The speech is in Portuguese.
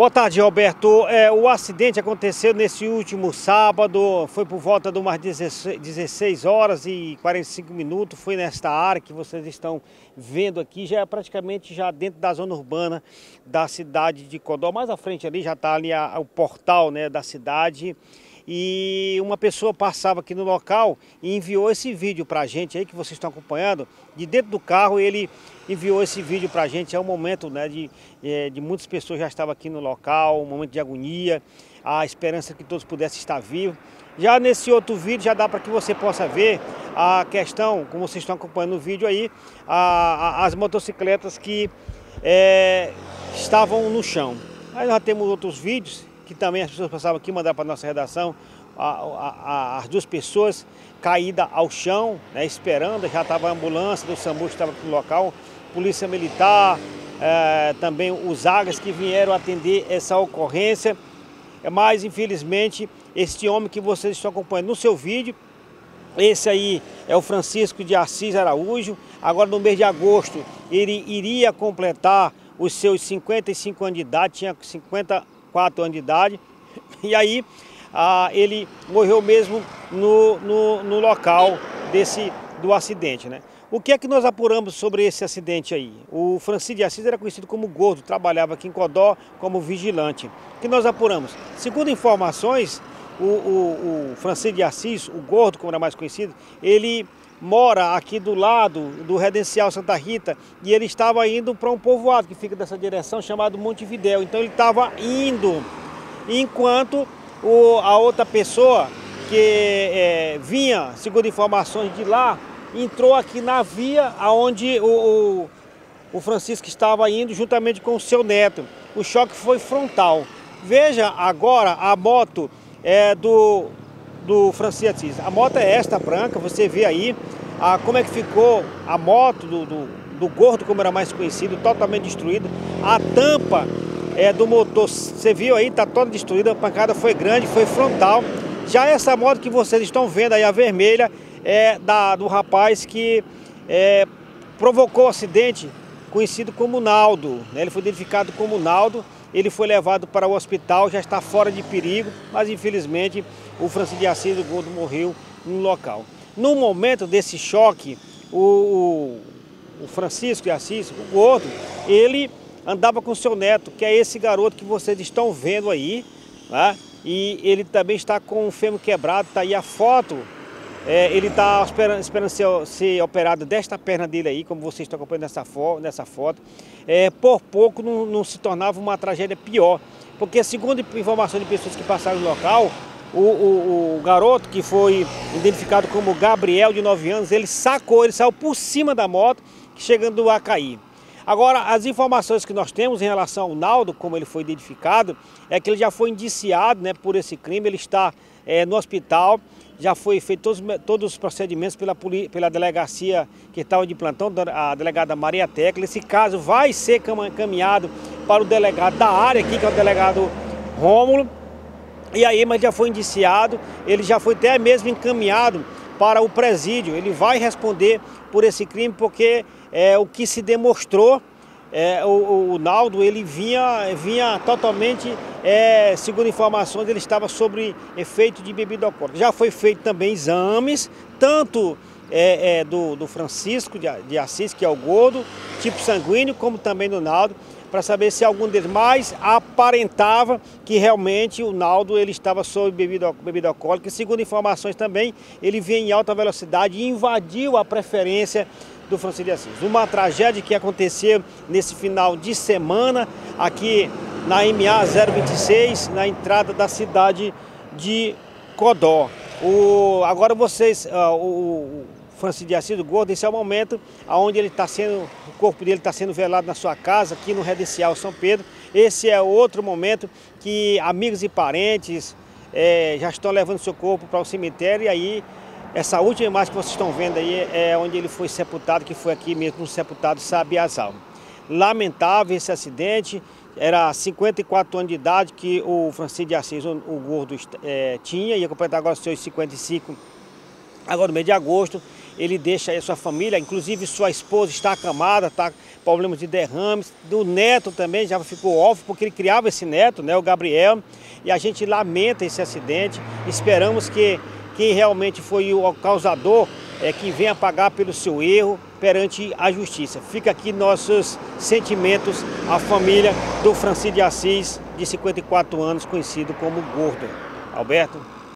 Boa tarde, Roberto. O acidente aconteceu nesse último sábado, foi por volta de umas 16 horas e 45 minutos, foi nesta área que vocês estão vendo aqui, já é praticamente já dentro da zona urbana da cidade de Codó. Mais à frente ali já está ali o portal, né, da cidade. E uma pessoa passava aqui no local e enviou esse vídeo para a gente aí, que vocês estão acompanhando, de dentro do carro. Ele enviou esse vídeo para a gente. É um momento, né, de muitas pessoas já estavam aqui no local, um momento de agonia, a esperança que todos pudessem estar vivos. Já nesse outro vídeo já dá para que você possa ver a questão, como vocês estão acompanhando no vídeo aí, as motocicletas que estavam no chão. Aí nós temos outros vídeos que também as pessoas passavam aqui, mandaram para a nossa redação, as duas pessoas caídas ao chão, né, esperando. Já estava a ambulância do SAMU que estava aqui no local, polícia militar, também os AGAs que vieram atender essa ocorrência. Mas infelizmente este homem que vocês estão acompanhando no seu vídeo, esse aí é o Francisco de Assis Araújo. Agora no mês de agosto ele iria completar os seus 55 anos de idade, tinha 54 anos de idade, e aí ele morreu mesmo no local do acidente, né? O que é que nós apuramos sobre esse acidente aí? O Francisco de Assis era conhecido como Gordo, trabalhava aqui em Codó como vigilante. O que nós apuramos? Segundo informações, o Francisco de Assis, o Gordo, como era mais conhecido, ele mora aqui do lado do Residencial Santa Rita e ele estava indo para um povoado que fica dessa direção chamado Montevidéu. Então ele estava indo, enquanto a outra pessoa que vinha, segundo informações de lá, entrou aqui na via onde o Francisco estava indo juntamente com o seu neto. O choque foi frontal. Veja agora a moto do Francisco Assis. A moto é esta branca, você vê aí como é que ficou a moto do Gordo, como era mais conhecido, totalmente destruída. A tampa do motor, você viu aí, está toda destruída, a pancada foi grande, foi frontal. Já essa moto que vocês estão vendo aí, a vermelha, é do rapaz que provocou o acidente, conhecido como Naldo, né? Ele foi identificado como Naldo. Ele foi levado para o hospital, já está fora de perigo, mas infelizmente o Francisco de Assis, o Gordo, morreu no local. No momento desse choque, o Francisco de Assis, o Gordo, ele andava com seu neto, que é esse garoto que vocês estão vendo aí, né? E ele também está com o fêmur quebrado, está aí a foto. Ele está esperando ser operado desta perna dele aí, como vocês estão acompanhando nessa foto. Por pouco não se tornava uma tragédia pior, porque segundo informações de pessoas que passaram no local, o garoto que foi identificado como Gabriel, de 9 anos, ele saiu por cima da moto, chegando a cair. Agora, as informações que nós temos em relação ao Naldo, como ele foi identificado, é que ele já foi indiciado, né, por esse crime. Ele está no hospital, já foi feito todos os procedimentos pela delegacia que estava de plantão, a delegada Maria Tecla. Esse caso vai ser caminhado para o delegado da área aqui, que é o delegado Rômulo. E aí, mas já foi indiciado, ele já foi até mesmo encaminhado para o presídio. Ele vai responder por esse crime, porque o que se demonstrou, o Naldo, ele vinha totalmente, segundo informações, ele estava sob efeito de bebida alcoólica. Já foi feito também exames, tanto do Francisco de Assis, que é o Gordo, tipo sanguíneo, como também do Naldo, para saber se algum deles mais aparentava que realmente o Naldo ele estava sob bebida alcoólica. E, segundo informações também, ele vinha em alta velocidade e invadiu a preferência do Francisco de Assis. Uma tragédia que aconteceu nesse final de semana aqui na MA 026, na entrada da cidade de Codó. Agora vocês, o Francisco de Assis, o Gordo, esse é o momento onde o corpo dele está sendo velado na sua casa, aqui no Residencial São Pedro. Esse é outro momento que amigos e parentes já estão levando seu corpo para o cemitério. E aí, essa última imagem que vocês estão vendo aí é onde ele foi sepultado, que foi aqui mesmo no sepultado Sabiazal. Lamentável esse acidente. Era 54 anos de idade que o Francisco de Assis, o Gordo, tinha, ia completar agora os seus 55, agora no mês de agosto. ele deixa a sua família, inclusive sua esposa está acamada, está com problemas de derrames, do neto também já ficou órfão, porque ele criava esse neto, né, o Gabriel, e a gente lamenta esse acidente, esperamos que quem realmente foi o causador que venha pagar pelo seu erro perante a justiça. Fica aqui nossos sentimentos à família do Francisco de Assis, de 54 anos, conhecido como Gordo. Alberto?